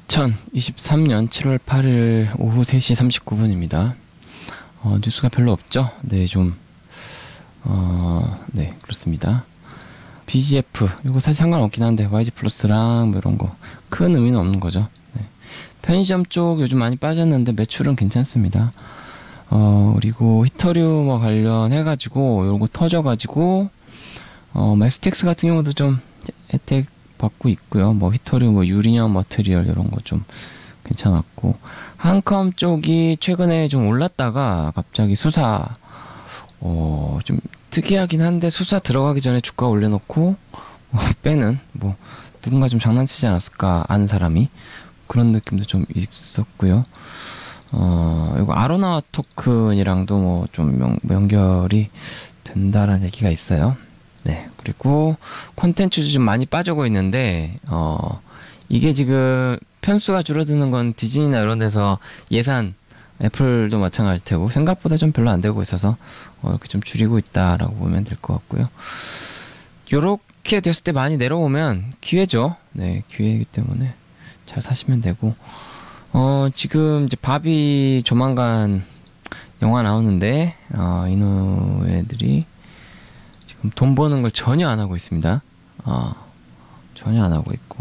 2023년 7월 8일 오후 3시 39분입니다. 뉴스가 별로 없죠? 네, 네, 그렇습니다. BGF, 이거 사실 상관없긴 한데, YG 플러스랑 뭐 이런 거, 큰 의미는 없는 거죠. 네. 편의점 쪽 요즘 많이 빠졌는데, 매출은 괜찮습니다. 그리고 히터리움 관련해가지고, 요거 터져가지고, STX 같은 경우도 좀 혜택 받고 있고요. 뭐 히토리움, 유리늄 머티리얼 이런 거 좀 괜찮았고, 한컴 쪽이 최근에 좀 올랐다가 갑자기 수사 좀 특이하긴 한데 수사 들어가기 전에 주가 올려놓고 빼는, 뭐 누군가 좀 장난치지 않았을까 아는 사람이, 그런 느낌도 좀 있었고요. 이거 아로나 토큰이랑도 뭐 좀 연결이 된다라는 얘기가 있어요. 네, 그리고 콘텐츠도 좀 많이 빠지고 있는데, 이게 지금 편수가 줄어드는 건 디즈니나 이런 데서 예산, 애플도 마찬가지일 테고, 생각보다 좀 별로 안 되고 있어서, 이렇게 좀 줄이고 있다라고 보면 될 것 같고요. 요렇게 됐을 때 많이 내려오면 기회죠. 네, 기회이기 때문에 잘 사시면 되고, 지금 이제 바비 조만간 영화 나오는데, 이노애들이 지금 돈 버는 걸 전혀 안 하고 있습니다. 전혀 안 하고 있고,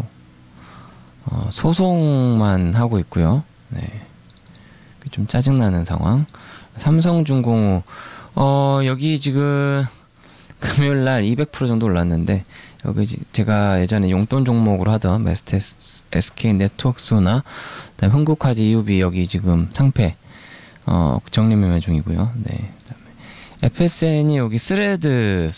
소송만 하고 있고요. 네, 좀 짜증나는 상황. 삼성중공업, 여기 지금 금요일날 200% 정도 올랐는데, 여기 제가 예전에 용돈 종목으로 하던 메스트 SK 네트워크스나 그다음에 흥국화재 EUB, 여기 지금 상패 정리 매매 중이고요. 네, 그다음에 FSN이 여기 스레드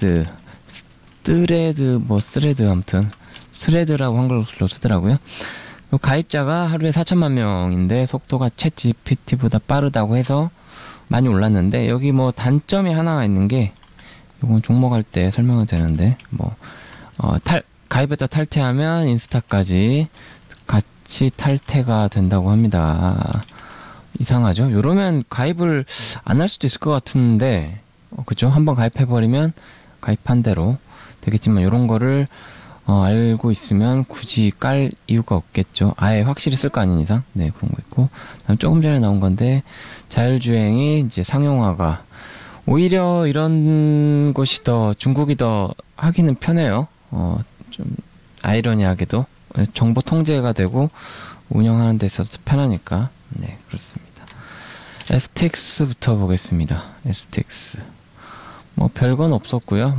아무튼 스레드라고 한글로 쓰더라고요. 가입자가 하루에 4천만 명인데 속도가 챗 GPT보다 빠르다고 해서 많이 올랐는데, 여기 뭐 단점이 하나가 있는 게, 이건 종목할 때 설명은 되는데, 가입했다 탈퇴하면 인스타까지 같이 탈퇴가 된다고 합니다. 이상하죠? 이러면 가입을 안 할 수도 있을 것 같은데, 그죠? 한번 가입해버리면 가입한 대로 되겠지만, 이런 거를 알고 있으면 굳이 깔 이유가 없겠죠. 아예 확실히 쓸 거 아닌 이상. 네, 그런 거 있고. 다음 조금 전에 나온 건데, 자율주행이 이제 상용화가, 오히려 이런 곳이 중국이 더 하기는 편해요. 좀 아이러니하게도 정보 통제가 되고 운영하는 데 있어서 편하니까. 네, 그렇습니다. STX부터 보겠습니다. STX. 뭐 별건 없었고요.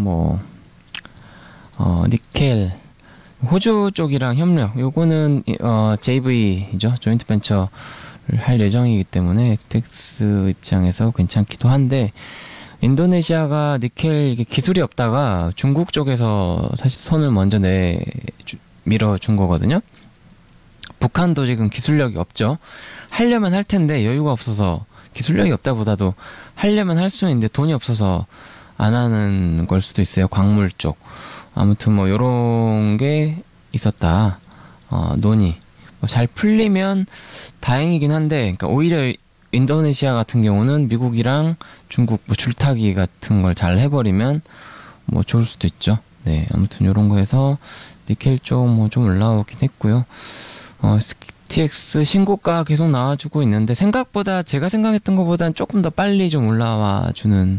니켈, 호주 쪽이랑 협력, 요거는 JV죠, 조인트 벤처를 할 예정이기 때문에 STX 입장에서 괜찮기도 한데, 인도네시아가 니켈 기술이 없다가 중국 쪽에서 사실 손을 먼저 밀어준 거거든요. 북한도 지금 기술력이 없죠. 하려면 할 텐데 여유가 없어서, 기술력이 없다보다도 하려면 할 수 있는데 돈이 없어서 안 하는 걸 수도 있어요. 광물 쪽. 아무튼 뭐 요런 게 있었다. 논의 잘 풀리면 다행이긴 한데, 그러니까 오히려 인도네시아 같은 경우는 미국이랑 중국 줄타기 같은 걸 잘 해버리면 뭐 좋을 수도 있죠. 네, 아무튼 요런 거 해서 니켈 쪽 뭐 좀 올라오긴 했고요. STX 신고가 계속 나와주고 있는데, 생각보다 제가 생각했던 것보다는 조금 더 빨리 좀 올라와 주는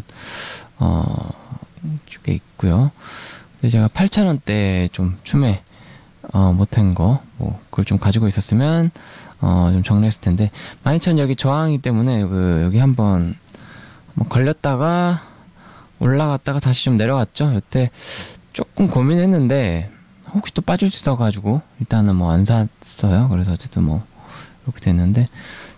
쪽에 있고요. 근데 제가 8,000원대 좀 추매 못한 거, 그걸 좀 가지고 있었으면 좀 정리했을 텐데, 12,000 여기 저항이기 때문에 여기 한번 걸렸다가 올라갔다가 다시 좀 내려갔죠. 이때 조금 고민했는데 혹시 또 빠질 수 있어가지고 일단은 안 샀어요. 그래서 어쨌든 이렇게 됐는데,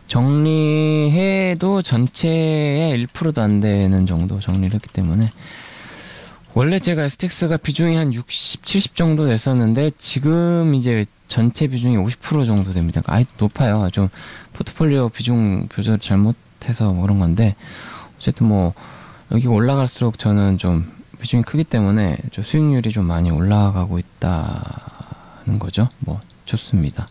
정리해도 전체의 1%도 안 되는 정도 정리를 했기 때문에, 원래 제가 STX가 비중이 한 60, 70 정도 됐었는데 지금 이제 전체 비중이 50% 정도 됩니다. 그러니까 아예 높아요. 좀 포트폴리오 비중 조절 잘못해서 그런 건데, 어쨌든 여기 올라갈수록 저는 좀 비중이 크기 때문에 좀 수익률이 좀 많이 올라가고 있다는 거죠. 좋습니다.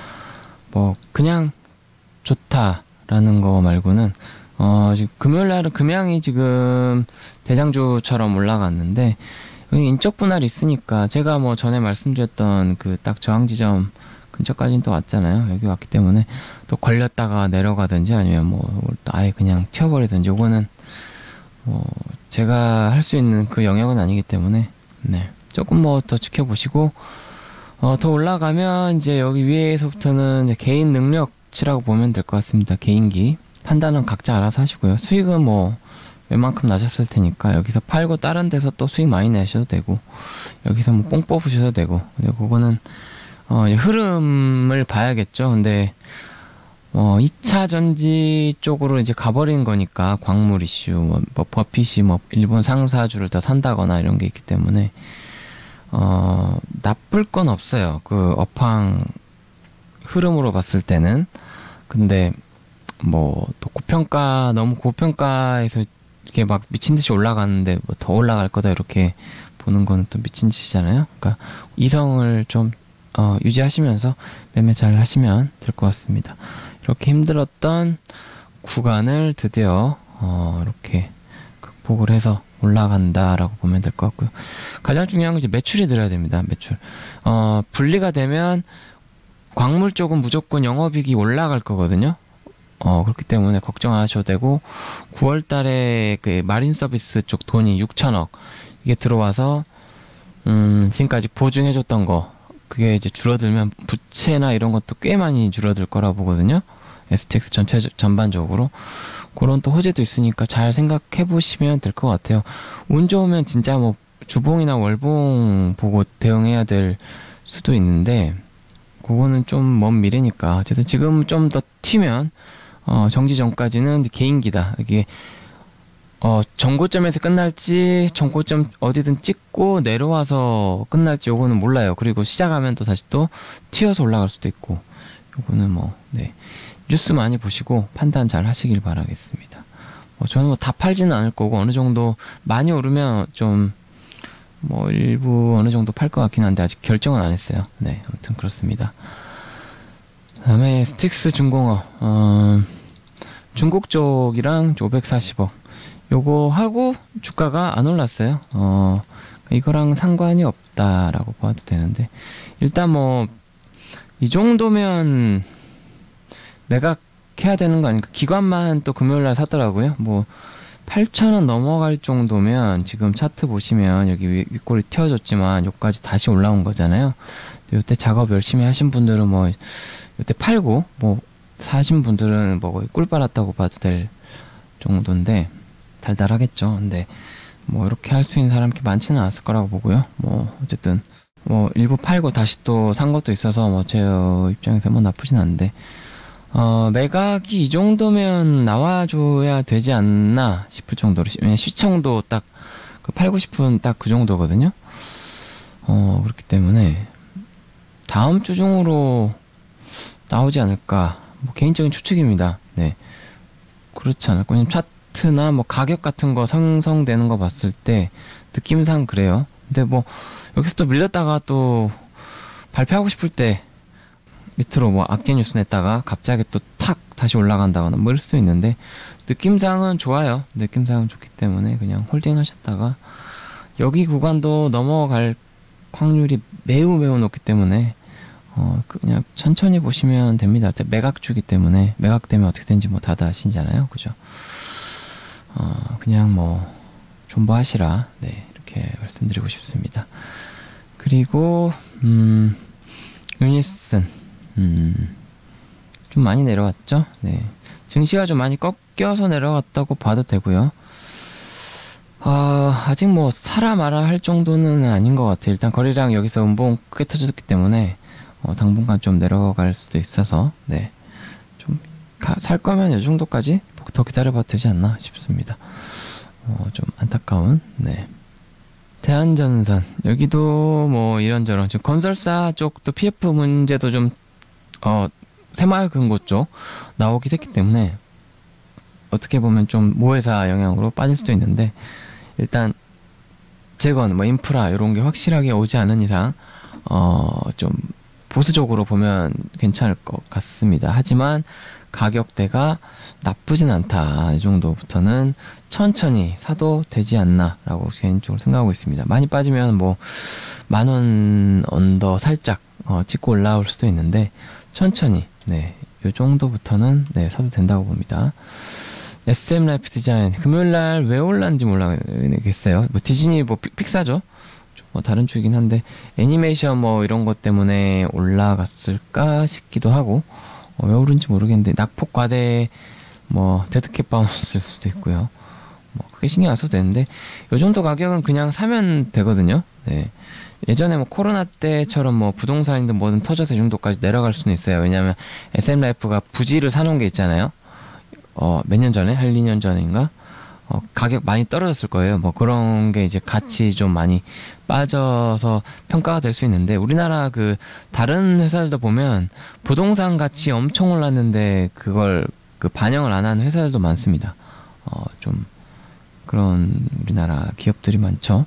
그냥 좋다라는 거 말고는, 지금 금요일날은 금양이 지금 대장주처럼 올라갔는데, 여기 인적 분할이 있으니까, 제가 전에 말씀드렸던 그 딱 저항 지점 근처까지는 또 왔잖아요. 여기 왔기 때문에 또 걸렸다가 내려가든지 아니면 뭐 또 아예 그냥 튀어버리든지, 요거는 뭐 제가 할 수 있는 그 영역은 아니기 때문에 네, 조금 뭐 더 지켜보시고, 더 올라가면 이제 여기 위에서부터는 이제 개인 능력치라고 보면 될 것 같습니다. 개인기 판단은 각자 알아서 하시고요. 수익은 뭐 웬만큼 나셨을 테니까 여기서 팔고 다른 데서 또 수익 많이 내셔도 되고, 여기서 뭐 뽕 뽑으셔도 되고, 근데 그거는 흐름을 봐야겠죠. 근데 2차 전지 쪽으로 이제 가버린 거니까, 광물 이슈, 뭐 버핏이 뭐 일본 상사주를 더 산다거나 이런 게 있기 때문에 나쁠 건 없어요. 그 업황 흐름으로 봤을 때는. 근데 뭐 또 너무 고평가에서 이렇게 막 미친 듯이 올라가는데 뭐 더 올라갈 거다 이렇게 보는 거는 또 미친 짓이잖아요. 그러니까 이성을 좀 유지하시면서 매매 잘 하시면 될 것 같습니다. 이렇게 힘들었던 구간을 드디어 이렇게 극복을 해서 올라간다라고 보면 될 것 같고요. 가장 중요한 건 이제 매출이 늘어야 됩니다. 매출. 분리가 되면 광물 쪽은 무조건 영업이익이 올라갈 거거든요. 그렇기 때문에 걱정 안 하셔도 되고, 9월 달에 그 마린 서비스 쪽 돈이 6천억 이게 들어와서 지금까지 보증해줬던 거, 그게 이제 줄어들면 부채나 이런 것도 꽤 많이 줄어들 거라 보거든요. STX 전반적으로. 그런 또 호재도 있으니까 잘 생각해 보시면 될 것 같아요. 운 좋으면 진짜 뭐 주봉이나 월봉 보고 대응해야 될 수도 있는데, 그거는 좀 먼 미래니까. 어쨌든 지금 좀 더 튀면 정지 전까지는 개인기다. 이게 전고점에서 끝날지 전고점 어디든 찍고 내려와서 끝날지 요거는 몰라요. 그리고 시작하면 또 다시 또 튀어서 올라갈 수도 있고, 요거는 뭐 네, 뉴스 많이 보시고 판단 잘 하시길 바라겠습니다. 저는 뭐 다 팔지는 않을 거고, 어느 정도 많이 오르면 좀 뭐 일부 어느 정도 팔 것 같긴 한데 아직 결정은 안 했어요. 네, 아무튼 그렇습니다. 그다음에 스틱스 중공업, 중국 쪽이랑 540억 요거 하고 주가가 안 올랐어요. 이거랑 상관이 없다라고 봐도 되는데, 일단 뭐 이 정도면 매각해야 되는 거 아닌가. 기관만 또 금요일날 사더라고요. 뭐 8,000원 넘어갈 정도면, 지금 차트 보시면 여기 윗골이 튀어졌지만 여기까지 다시 올라온 거잖아요. 이때 작업 열심히 하신 분들은 뭐 이때 팔고 뭐 사신 분들은 뭐 꿀 빨았다고 봐도 될 정도인데 달달하겠죠. 근데 뭐 이렇게 할 수 있는 사람이 많지는 않았을 거라고 보고요. 뭐 어쨌든 뭐 일부 팔고 다시 또 산 것도 있어서 뭐 제 입장에서 뭐 나쁘진 않은데, 매각이 이 정도면 나와줘야 되지 않나 싶을 정도로, 왜냐면 시청도 딱 그 팔고 싶은 딱 그 정도거든요. 그렇기 때문에 다음 주 중으로 나오지 않을까, 뭐 개인적인 추측입니다. 네, 그렇지 않을까. 왜냐면 차트나 뭐 가격 같은 거 상승되는 거 봤을 때 느낌상 그래요. 근데 뭐 여기서 또 밀렸다가 또 발표하고 싶을 때 밑으로 뭐 악재 뉴스 냈다가 갑자기 또 탁 다시 올라간다거나 뭐 이럴 수도 있는데, 느낌상은 좋아요. 느낌상은 좋기 때문에 그냥 홀딩 하셨다가, 여기 구간도 넘어갈 확률이 매우 높기 때문에 그냥 천천히 보시면 됩니다. 매각주기 때문에, 매각되면 어떻게 되는지 뭐 다들 아시잖아요. 그죠? 그냥 뭐 존버하시라, 네, 이렇게 말씀드리고 싶습니다. 그리고 유니슨 좀 많이 내려왔죠. 네, 증시가 좀 많이 꺾여서 내려갔다고 봐도 되고요. 아직 뭐 사라 마라 할 정도는 아닌 것 같아요. 일단 거래량 여기서 음봉 크게 터졌기 때문에 당분간 좀 내려갈 수도 있어서, 네, 좀 살 거면 이 정도까지 더 기다려봐도 되지 않나 싶습니다. 좀 안타까운. 네, 대한전선 여기도 뭐 이런저런 지금 건설사 쪽도 PF 문제도 좀 새마을금고 쪽 나오기도 했기 때문에 어떻게 보면 좀 모회사 영향으로 빠질 수도 있는데, 일단 재건 뭐 인프라 이런 게 확실하게 오지 않은 이상 좀 보수적으로 보면 괜찮을 것 같습니다. 하지만 가격대가 나쁘진 않다. 이 정도부터는 천천히 사도 되지 않나 라고 개인적으로 생각하고 있습니다. 많이 빠지면 뭐 10,000원 언더 살짝 찍고 올라올 수도 있는데 천천히 네, 요 정도부터는 네, 사도 된다고 봅니다. SM 라이프 디자인 금요일날 왜 올랐는지 모르겠어요. 뭐 디즈니 뭐 픽사죠. 뭐 다른 쪽이긴 한데 애니메이션 뭐 이런 것 때문에 올라갔을까 싶기도 하고 왜 오른지 모르겠는데 낙폭 과대 뭐 데드캣 바운스일 수도 있고요. 뭐 크게 신경 안 써도 되는데 요 정도 가격은 그냥 사면 되거든요. 네. 예전에 뭐 코로나 때처럼 뭐 부동산이든 뭐든 터져서 이 정도까지 내려갈 수는 있어요. 왜냐하면 SM라이프가 부지를 사놓은 게 있잖아요. 몇 년 전에 한 2년 전인가 가격 많이 떨어졌을 거예요. 뭐 그런 게 이제 같이 좀 많이 빠져서 평가가 될 수 있는데 우리나라 그 다른 회사들도 보면 부동산 가치 엄청 올랐는데 그걸 그 반영을 안 하는 회사들도 많습니다. 좀 그런 우리나라 기업들이 많죠.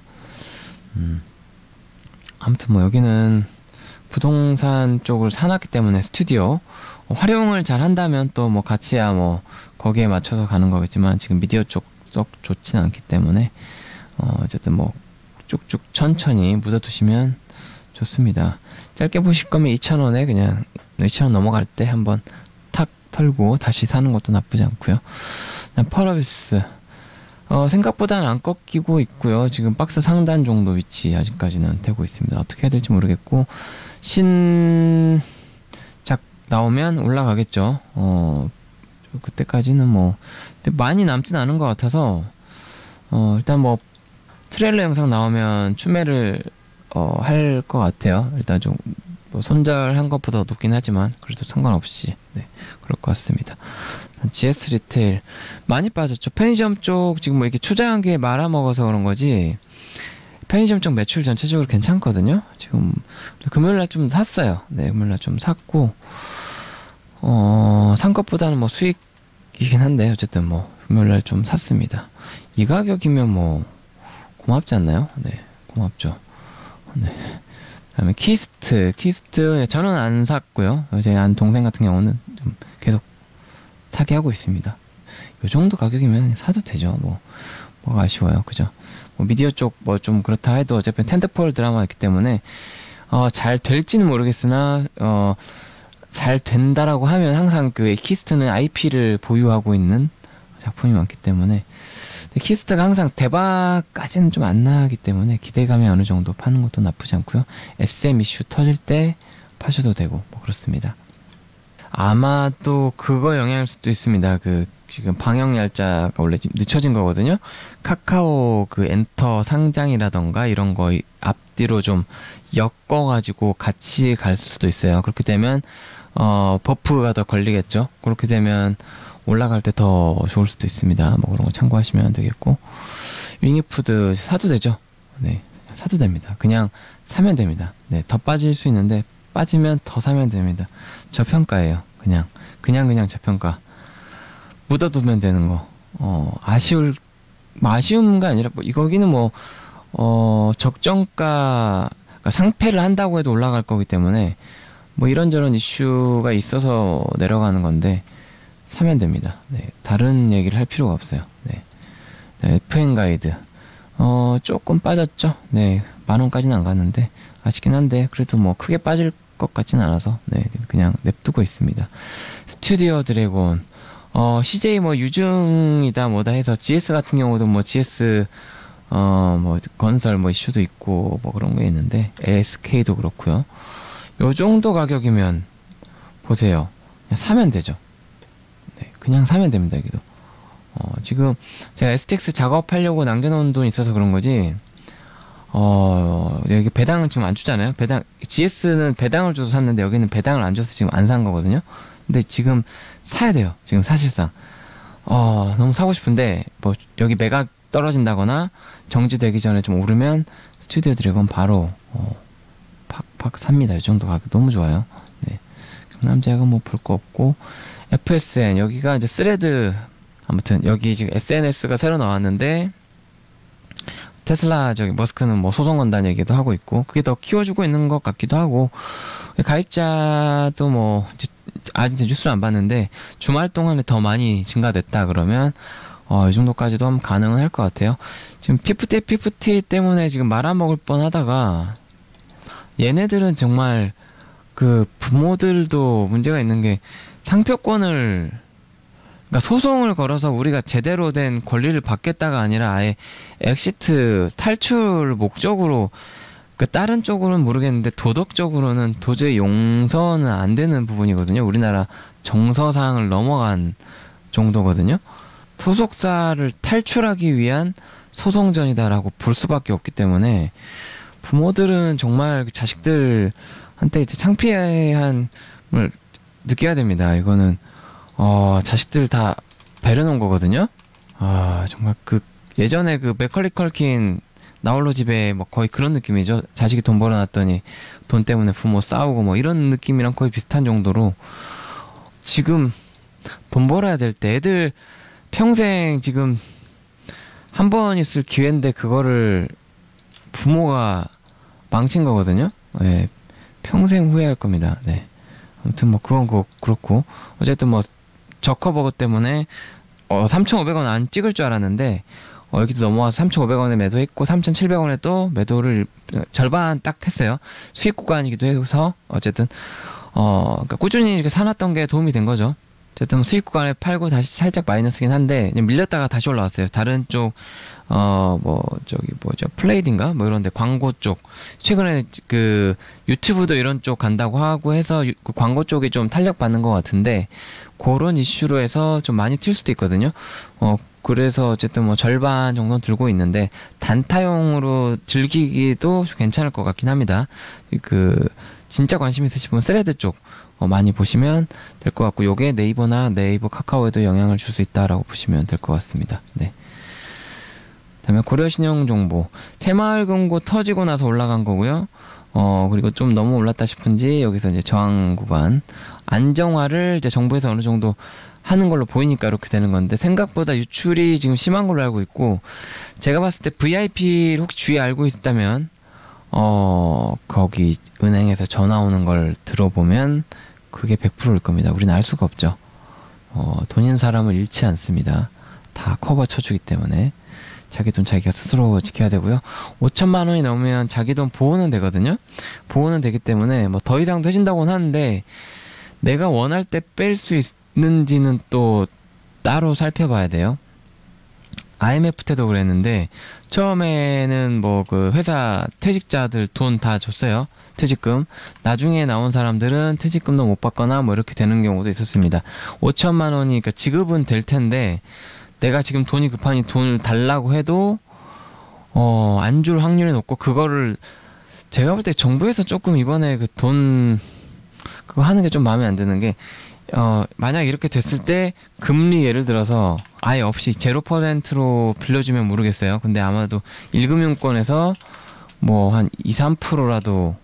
아무튼 뭐 여기는 부동산 쪽을 사놨기 때문에 스튜디오 활용을 잘 한다면 또 뭐 가치야 뭐 거기에 맞춰서 가는 거겠지만 지금 미디어 쪽 썩 좋진 않기 때문에 어쨌든 뭐 쭉쭉 천천히 묻어두시면 좋습니다. 짧게 보실 거면 2,000원에 그냥 2,000원 넘어갈 때 한번 탁 털고 다시 사는 것도 나쁘지 않고요. 펄어비스 생각보다는 안 꺾이고 있고요. 지금 박스 상단 정도 위치 아직까지는 되고 있습니다. 어떻게 해야 될지 모르겠고 신작 나오면 올라가겠죠. 그때까지는 뭐 근데 많이 남진 않은 것 같아서 일단 뭐 트레일러 영상 나오면 추매를 할 것 같아요. 일단 좀 뭐 손절한 것보다 높긴 하지만 그래도 상관없이 네, 그럴 것 같습니다. GS 리테일 많이 빠졌죠. 편의점 쪽 지금 뭐 이렇게 초장한 게 말아먹어서 그런 거지 편의점 쪽 매출 전체적으로 괜찮거든요. 지금 금요일날 좀 샀어요. 네, 금요일날 좀 샀고 산 것보다는 뭐 수익이긴 한데 어쨌든 뭐 금요일날 좀 샀습니다. 이 가격이면 뭐 고맙지 않나요? 네, 고맙죠. 네. 그다음에 키스트 저는 안 샀고요. 제 안 동생 같은 경우는 좀 계속 사게 하고 있습니다. 이 정도 가격이면 사도 되죠. 뭐가 아쉬워요, 그죠? 뭐 미디어 쪽 뭐 좀 그렇다 해도 어차피 텐트폴 드라마였기 때문에 잘 될지는 모르겠으나 잘 된다라고 하면 항상 그 키스트는 IP를 보유하고 있는 작품이 많기 때문에 키스트가 항상 대박까지는 좀 안 나기 때문에 기대감이 어느 정도 파는 것도 나쁘지 않고요. SM 이슈 터질 때 파셔도 되고 뭐 그렇습니다. 아마도 그거 영향일 수도 있습니다. 그 지금 방영 날짜가 원래 지금 늦춰진 거거든요. 카카오 그 엔터 상장이라던가 이런 거 앞뒤로 좀 엮어가지고 같이 갈 수도 있어요. 그렇게 되면 버프가 더 걸리겠죠. 그렇게 되면 올라갈 때 더 좋을 수도 있습니다. 뭐 그런 거 참고하시면 되겠고 윙이푸드 사도 되죠. 네, 사도 됩니다. 그냥 사면 됩니다. 네, 더 빠질 수 있는데 빠지면 더 사면 됩니다. 저평가예요. 그냥 저평가. 묻어두면 되는 거. 아쉬움가 아니라 거기는 뭐 적정가 그러니까 상패를 한다고 해도 올라갈 거기 때문에 뭐 이런저런 이슈가 있어서 내려가는 건데 사면 됩니다. 네, 다른 얘기를 할 필요가 없어요. 네. FN 가이드 조금 빠졌죠. 네, 10,000원까지는 안 갔는데 아쉽긴 한데 그래도 뭐 크게 빠질 것 같지는 않아서 네, 그냥 냅두고 있습니다. 스튜디오 드래곤 CJ 뭐 유증이다 뭐다 해서 GS 같은 경우도 뭐 GS 뭐 건설 뭐 이슈도 있고 뭐 그런 게 있는데 SK도 그렇고요. 요 정도 가격이면 보세요. 그냥 사면 되죠. 네, 그냥 사면 됩니다. 여기도 지금 제가 STX 작업하려고 남겨놓은 돈이 있어서 그런 거지 여기 배당을 지금 안 주잖아요. GS는 배당을 줘서 샀는데 여기는 배당을 안 줘서 지금 안 산 거거든요. 근데 지금 사야 돼요. 지금 사실상 너무 사고 싶은데 뭐 여기 매각 떨어진다거나 정지되기 전에 좀 오르면 스튜디오 드래곤 바로 팍팍 삽니다. 이 정도 가격 너무 좋아요. 네. 경남제약은 뭐 볼 거 없고 FSN 여기가 이제 스레드 아무튼 여기 지금 SNS가 새로 나왔는데 테슬라 머스크는 뭐 소송 건다는 얘기도 하고 있고 그게 더 키워주고 있는 것 같기도 하고 가입자도 뭐 아직 뉴스를 안 봤는데 주말 동안에 더 많이 증가됐다 그러면 이 정도까지도 하면 가능은 할 것 같아요. 지금 피프티 때문에 지금 말아먹을 뻔하다가 얘네들은 정말 그 부모들도 문제가 있는 게 상표권을 그러니까 소송을 걸어서 우리가 제대로 된 권리를 받겠다가 아니라 아예 엑시트 탈출 목적으로 그 다른 쪽으로는 모르겠는데 도덕적으로는 도저히 용서는 안 되는 부분이거든요. 우리나라 정서상을 넘어간 정도거든요. 소속사를 탈출하기 위한 소송전이다라고 볼 수밖에 없기 때문에 부모들은 정말 자식들한테 이제 창피함을 느껴야 됩니다. 이거는 자식들 다 배려놓은 거거든요. 정말 그 예전에 그 맥컬리 컬킨 나홀로 집에 뭐 거의 그런 느낌이죠. 자식이 돈 벌어놨더니 돈 때문에 부모 싸우고 뭐 이런 느낌이랑 거의 비슷한 정도로 지금 돈 벌어야 될 때 애들 평생 지금 한 번 있을 기회인데 그거를 부모가 망친 거거든요. 네, 평생 후회할 겁니다. 네. 아무튼 뭐 그건 그렇고 어쨌든 뭐 저커버거 때문에 3,500원 안 찍을 줄 알았는데 여기도 넘어와서 3,500원에 매도했고 3,700원에 또 매도를 절반 딱 했어요. 수익 구간이기도 해서 어쨌든 그러니까 꾸준히 이렇게 사놨던 게 도움이 된 거죠. 어쨌든 수익 구간에 팔고 다시 살짝 마이너스긴 한데 밀렸다가 다시 올라왔어요. 다른 쪽 플레이드인가 뭐 이런데 광고 쪽 최근에 그 유튜브도 이런 쪽 간다고 하고 해서 그 광고 쪽이 좀 탄력 받는 것 같은데 그런 이슈로 해서 좀 많이 튈 수도 있거든요. 그래서 어쨌든 뭐 절반 정도 들고 있는데 단타용으로 즐기기도 괜찮을 것 같긴 합니다. 그 진짜 관심 있으신 분 스레드 쪽 많이 보시면 될 것 같고 요게 네이버나 네이버 카카오에도 영향을 줄 수 있다라고 보시면 될 것 같습니다. 네. 그다음에 고려신용정보 새마을금고 터지고 나서 올라간 거고요. 그리고 좀 너무 올랐다 싶은지 여기서 이제 저항 구간 안정화를 이제 정부에서 어느 정도 하는 걸로 보이니까 이렇게 되는 건데 생각보다 유출이 지금 심한 걸로 알고 있고 제가 봤을 때 VIP를 혹시 주위에 알고 있다면 거기 은행에서 전화 오는 걸 들어보면 그게 100%일 겁니다. 우리는 알 수가 없죠. 돈 있는 사람을 잃지 않습니다. 다 커버 쳐주기 때문에 자기 돈 자기가 스스로 지켜야 되고요. 5천만 원이 넘으면 자기 돈 보호는 되거든요. 보호는 되기 때문에 뭐 더 이상도 해준다고는 하는데 내가 원할 때 뺄 수 있는지는 또 따로 살펴봐야 돼요. IMF 때도 그랬는데 처음에는 뭐 그 회사 퇴직자들 돈 다 줬어요. 퇴직금. 나중에 나온 사람들은 퇴직금도 못 받거나 뭐 이렇게 되는 경우도 있었습니다. 5천만 원이 그러니까 지급은 될 텐데 내가 지금 돈이 급하니 돈을 달라고 해도 안 줄 확률이 높고 그거를 제가 볼 때 정부에서 조금 이번에 그 돈 그거 하는 게 좀 마음에 안 드는 게 만약 이렇게 됐을 때 금리 예를 들어서 아예 없이 0%로 빌려주면 모르겠어요. 근데 아마도 1금융권에서 뭐 한 2, 3%라도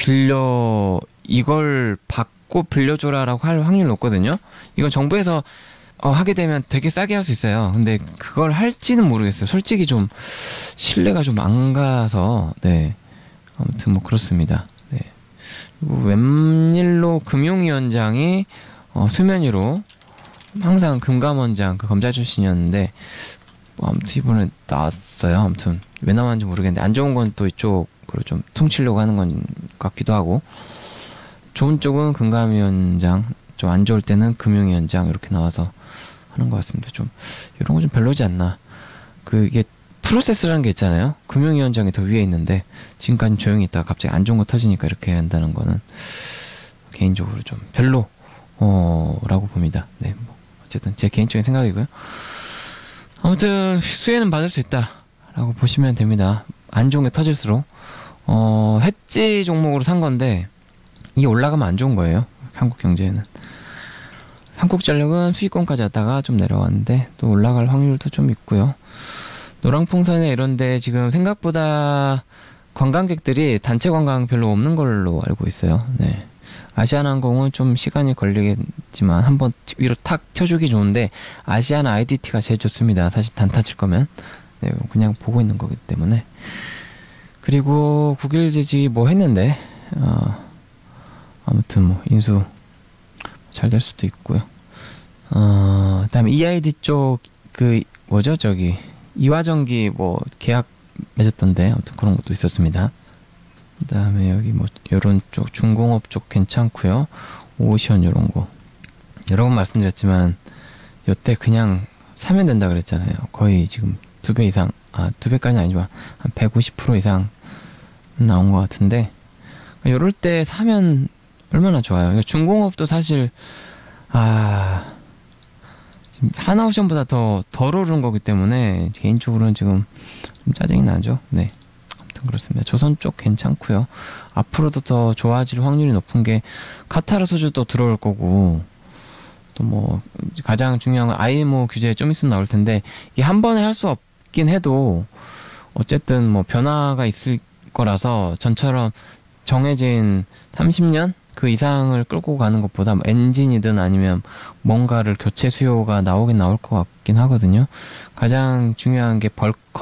이걸 받고 빌려줘라라고 할 확률이 높거든요. 이건 정부에서 하게 되면 되게 싸게 할 수 있어요. 근데 그걸 할지는 모르겠어요. 솔직히 좀 신뢰가 좀 안 가서 네. 아무튼 뭐 그렇습니다. 네. 그리고 웬일로 금융위원장이 수면 위로 항상 금감원장 그 검찰 출신이었는데 아무튼 이번에 나왔어요. 아무튼 왜 나왔는지 모르겠는데 안 좋은 건 또 이쪽으로 좀 퉁치려고 하는 건 같기도 하고 좋은 쪽은 금감위원장 좀 안 좋을 때는 금융위원장 이렇게 나와서 하는 것 같습니다. 좀 이런 거 좀 별로지 않나. 이게 프로세스라는 게 있잖아요. 금융위원장이 더 위에 있는데 지금까지 조용히 있다가 갑자기 안 좋은 거 터지니까 이렇게 해야 한다는 거는 개인적으로 좀 별로 라고 봅니다. 네, 뭐 어쨌든 제 개인적인 생각이고요. 아무튼 수혜는 받을 수 있다라고 보시면 됩니다. 안 좋은 게 터질수록 해지 종목으로 산 건데 이게 올라가면 안 좋은 거예요. 한국 경제에는. 한국전력은 수익권까지 왔다가 좀 내려왔는데 또 올라갈 확률도 좀 있고요. 노랑풍선에 이런데 지금 생각보다 관광객들이 단체 관광 별로 없는 걸로 알고 있어요. 네. 아시아나항공은 좀 시간이 걸리겠지만 한번 위로 탁 켜주기 좋은데 아시아나 IDT가 제일 좋습니다. 사실 단타 칠 거면 네, 그냥 보고 있는 거기 때문에. 그리고 국일지지 뭐 했는데 아무튼 뭐 인수 잘 될 수도 있고요. 그다음에 EID 쪽 이화전기 뭐 계약 맺었던데 아무튼 그런 것도 있었습니다. 그다음에 여기 뭐 요런 쪽 중공업 쪽 괜찮고요. 오션 요런 거 여러 번 말씀드렸지만 요때 그냥 사면 된다 그랬잖아요. 거의 지금 2배 이상, 2배까지는 아니지만 한 150% 이상 나온 것 같은데, 요럴 때 사면 얼마나 좋아요. 중공업도 사실 지금 하나오션보다 덜 오른 거기 때문에 개인적으로는 지금 좀 짜증이 나죠. 네, 아무튼 그렇습니다. 조선 쪽 괜찮고요. 앞으로도 더 좋아질 확률이 높은 게 카타르 소주도 들어올 거고, 또 뭐 가장 중요한 건 IMO 규제 좀 있으면 나올 텐데, 이게 한 번에 할 수 없긴 해도 어쨌든 뭐 변화가 있을 거라서 전처럼 정해진 30년 그 이상을 끌고 가는 것보다 엔진이든 아니면 뭔가를 교체 수요가 나오긴 나올 것 같긴 하거든요. 가장 중요한 게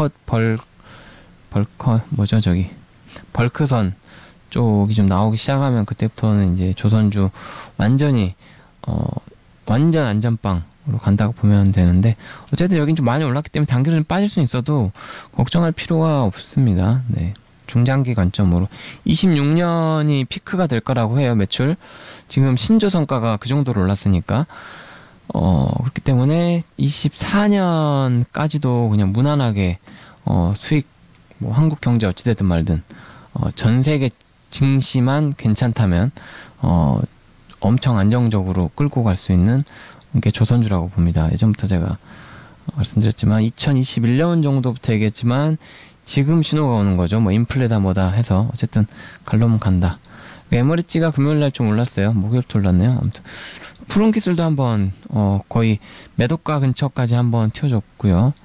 벌크선 쪽이 좀 나오기 시작하면 그때부터는 이제 조선주 완전히 완전 안전빵으로 간다고 보면 되는데, 어쨌든 여긴 좀 많이 올랐기 때문에 단기로 좀 빠질 수는 있어도 걱정할 필요가 없습니다. 네. 중장기 관점으로 26년이 피크가 될 거라고 해요. 매출 지금 신조선가가 그 정도로 올랐으니까 그렇기 때문에 24년까지도 그냥 무난하게 수익 뭐 한국 경제 어찌되든 말든 전 세계 증시만 괜찮다면 엄청 안정적으로 끌고 갈 수 있는 게 조선주라고 봅니다. 예전부터 제가 말씀드렸지만 2021년 정도부터 얘기했지만 지금 신호가 오는 거죠. 뭐 인플레다 뭐다 해서 어쨌든 갈로면 간다. 에머리지가 금요일날 좀 올랐어요. 목요일부터 올랐네요. 아무튼 푸른 기술도 한번 거의 매도가 근처까지 한번 튀어줬고요.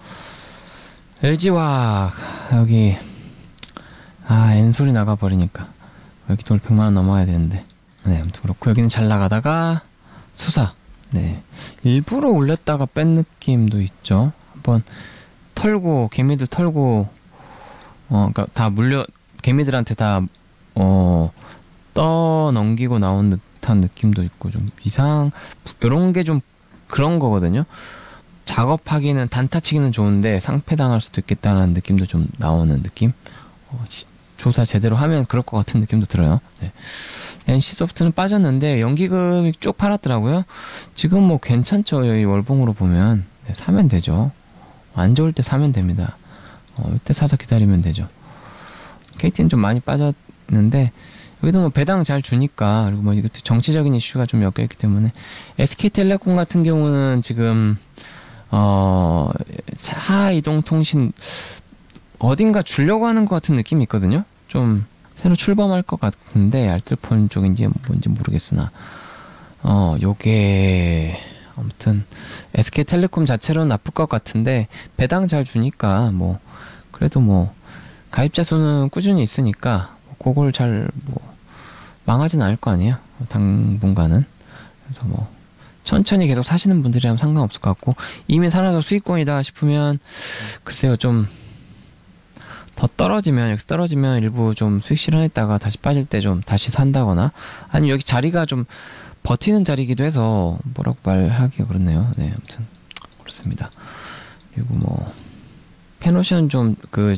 LG화학 여기 N소리 나가버리니까 여기도 100만원 넘어야 되는데, 네, 아무튼 그렇고 여기는 잘 나가다가 수사, 네, 일부러 올렸다가 뺀 느낌도 있죠. 한번 털고 개미들 털고 그러니까 다 개미들한테 다 떠넘기고 나온 듯한 느낌도 있고, 좀 요런 게 좀 그런 거거든요. 작업하기는 단타치기는 좋은데 상패당할 수도 있겠다는 느낌도 좀 나오는 느낌. 조사 제대로 하면 그럴 것 같은 느낌도 들어요. 네. NC소프트는 빠졌는데 연기금이 쭉 팔았더라고요. 지금 뭐 괜찮죠. 여기 월봉으로 보면. 네, 사면 되죠. 안 좋을 때 사면 됩니다. 이때 사서 기다리면 되죠. KT는 좀 많이 빠졌는데 여기도 뭐 배당 잘 주니까, 그리고 뭐 이것도 정치적인 이슈가 좀 엮여있기 때문에. SK텔레콤 같은 경우는 지금 하이동통신 어딘가 주려고 하는 것 같은 느낌이 있거든요. 좀 새로 출범할 것 같은데 알뜰폰 쪽인지 뭔지 모르겠으나 요게 아무튼 SK텔레콤 자체로는 나쁠 것 같은데 배당 잘 주니까 뭐 그래도 뭐 가입자 수는 꾸준히 있으니까 그걸 잘 뭐 망하진 않을 거 아니에요. 당분간은. 그래서 뭐 천천히 계속 사시는 분들이라면 상관없을 것 같고, 이미 살아서 수익권이다 싶으면 글쎄요, 좀 더 떨어지면, 여기서 떨어지면 일부 좀 수익 실현했다가 다시 빠질 때 좀 다시 산다거나, 아니면 여기 자리가 좀 버티는 자리이기도 해서 뭐라고 말하기가 그렇네요. 네, 아무튼 그렇습니다. 그리고 뭐 페노션 좀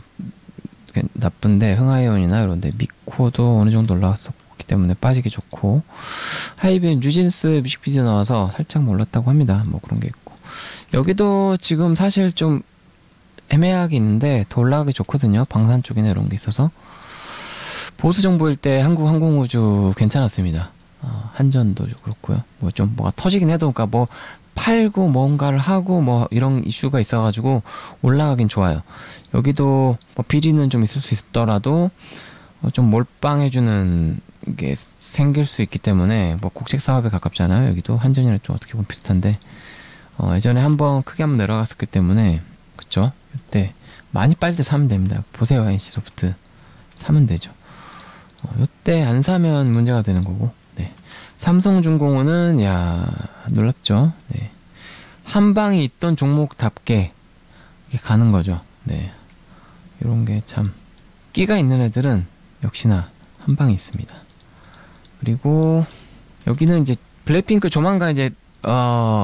나쁜데, 흥하이온이나 이런데 미코도 어느 정도 올라왔었기 때문에 빠지기 좋고, 하이빈 뉴진스 뮤직비디오 나와서 살짝 올랐다고 합니다. 뭐 그런 게 있고, 여기도 지금 사실 좀 애매하게 있는데 더 올라가기 좋거든요. 방산 쪽이나 이런 게 있어서. 보수 정부일 때 한국 항공우주 괜찮았습니다. 한전도 그렇고요. 뭐 좀 뭐가 터지긴 해도, 그러니까 뭐 팔고 뭔가를 하고 뭐 이런 이슈가 있어가지고 올라가긴 좋아요. 여기도 뭐 비리는 좀 있을 수 있더라도 좀 몰빵해주는 게 생길 수 있기 때문에, 뭐 국책 사업에 가깝잖아요. 여기도 한전이랑 좀 어떻게 보면 비슷한데, 예전에 한번 크게 한번 내려갔었기 때문에, 그쵸? 이때 많이 빠질 때 사면 됩니다. 보세요, NC소프트 사면 되죠. 이때 안 사면 문제가 되는 거고. 네. 삼성중공업은 놀랍죠. 네. 한 방이 있던 종목답게 이렇게 가는 거죠. 네. 이런 게 참 끼가 있는 애들은 역시나 한 방이 있습니다. 그리고 여기는 이제 블랙핑크 조만간 이제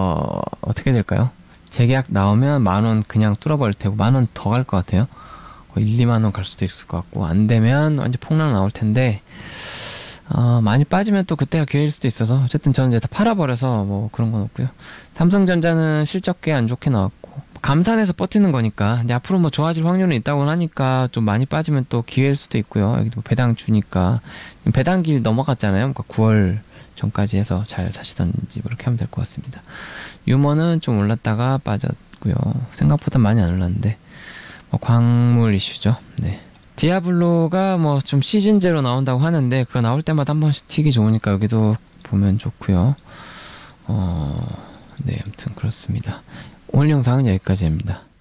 어떻게 될까요? 재계약 나오면 10,000원 그냥 뚫어버릴 테고 10,000원 더 갈 것 같아요. 거의 1, 2만 원 갈 수도 있을 것 같고, 안 되면 완전 폭락 나올 텐데, 많이 빠지면 또 그때가 기회일 수도 있어서, 어쨌든 저는 이제 다 팔아버려서 뭐 그런 건 없고요. 삼성전자는 실적 꽤 안 좋게 나왔고, 감산해서 버티는 거니까, 근데 앞으로 뭐 좋아질 확률은 있다고 하니까 좀 많이 빠지면 또 기회일 수도 있고요. 여기도 배당 주니까 배당길 넘어갔잖아요. 그러니까 9월 전까지 해서 잘 사시던지 그렇게 하면 될 것 같습니다. 유머는 좀 올랐다가 빠졌고요. 생각보다 많이 안 올랐는데 뭐 광물 이슈죠. 네. 디아블로가 뭐 좀 시즌제로 나온다고 하는데 그거 나올 때마다 한 번씩 튀기 좋으니까 여기도 보면 좋고요. 네, 아무튼 그렇습니다. 오늘 영상은 여기까지입니다.